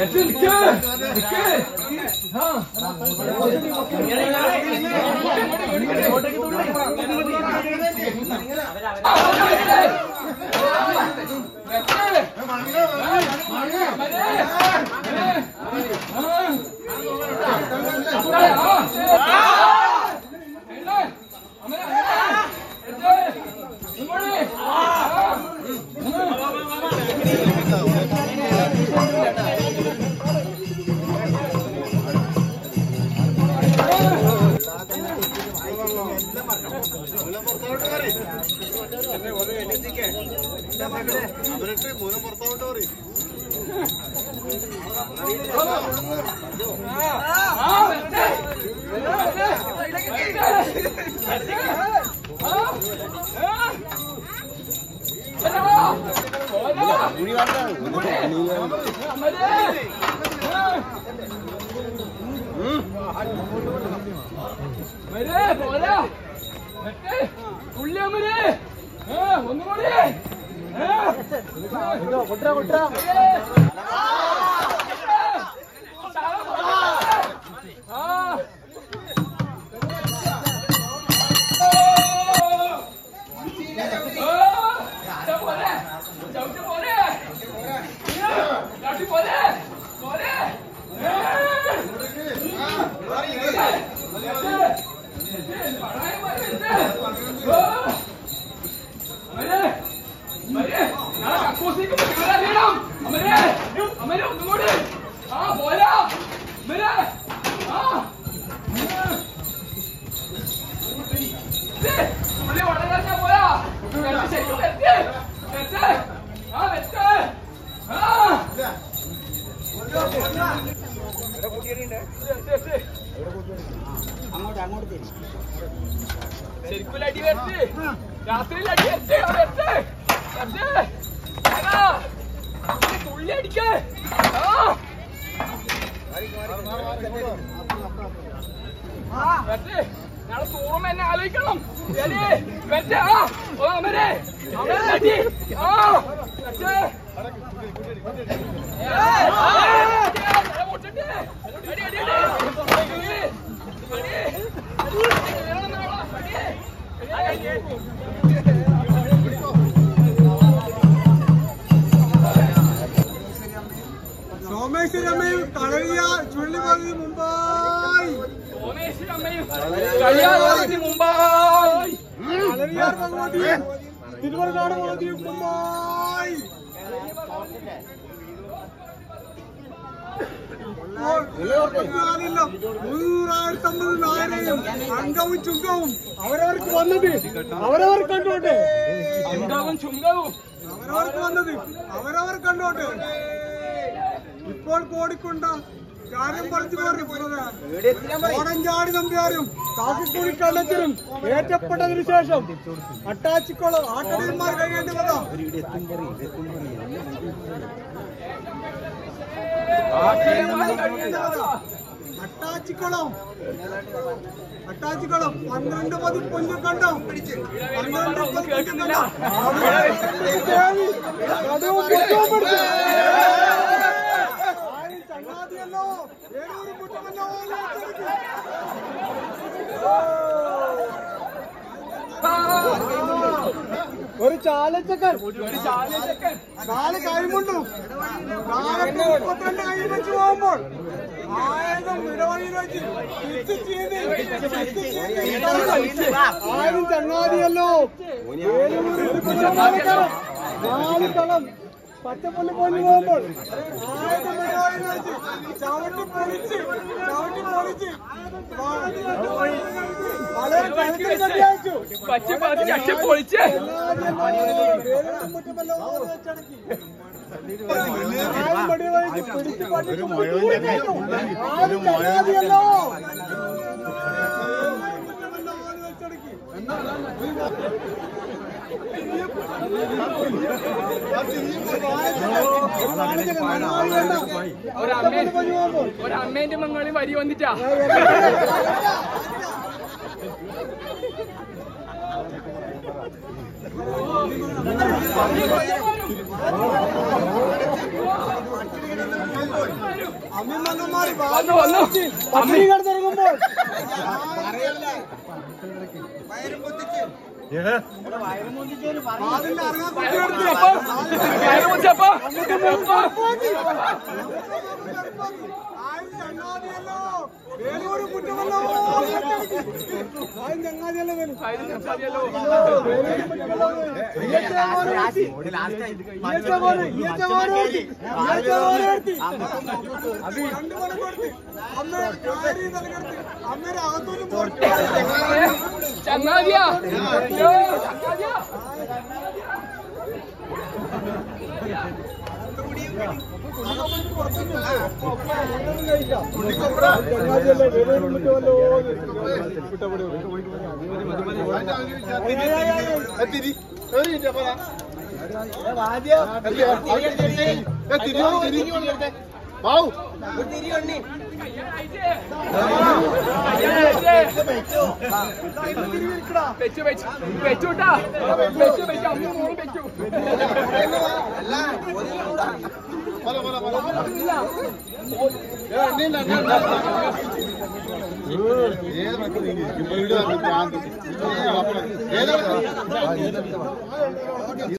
അംഗവും ചുങ്കവും അവരവർക്ക് വന്നത് അവരവർ കണ്ടോട്ടെ. അംഗവും ചുങ്കവും അവരവർക്ക് വന്നത് അവരവർ കണ്ടോട്ടെ. ഇപ്പോൾ കോടിക്കൊണ്ട കാര്യം പറിച്ചു കോടഞ്ചാടി നമ്പ്യാരും കാക്കിക്കുഴി കള്ളത്തിലും ഏറ്റപ്പെട്ടതിനു ശേഷം അട്ടാച്ചിക്കുളം ആട്ടടിയന്മാർ കഴിയേണ്ടി വന്ന അട്ടാച്ചിക്കുളം 12 പൊന്നു കണ്ടോ. 12 കണ്ടോ ചങ്ങാതിയല്ലോ ഏഴൂർ മുറ്റമല്ലോ. ഒരു ചാലച്ചക്കൻ 4 കഴിമുണ്ടു 32 കൈ വെച്ച് പോകുമ്പോൾ ആയുധം ഇടവഴിയിൽ വെച്ച് ആരും ചങ്ങാതിയല്ലോ. 4 കളം പച്ചപ്പുല്ല് പൊന്നു പോകുമ്പോൾ ആയുധം ഇടവഴിയിൽ വെച്ച് ചവിട്ടി പൊളിച്ച് വളരെ കഴുത്തിൽ കെട്ടി അയച്ചു. പൊളിച്ച് ഒരമ്മേന്റെ മംഗളി വരി വന്നിട്ടാ. അമ്മിമന്നന്മാർ പട്ടിണി കിടന്നിറങ്ങുമ്പോൾ വേലൂർ കുറ്റമല്ലോ ചങ്ങാതിയല്ലോ അമ്മേരെ അകത്തോലും ചങ്ങാതിയാ വെച്ചൂട്ടാ വെച്ചു ഏത്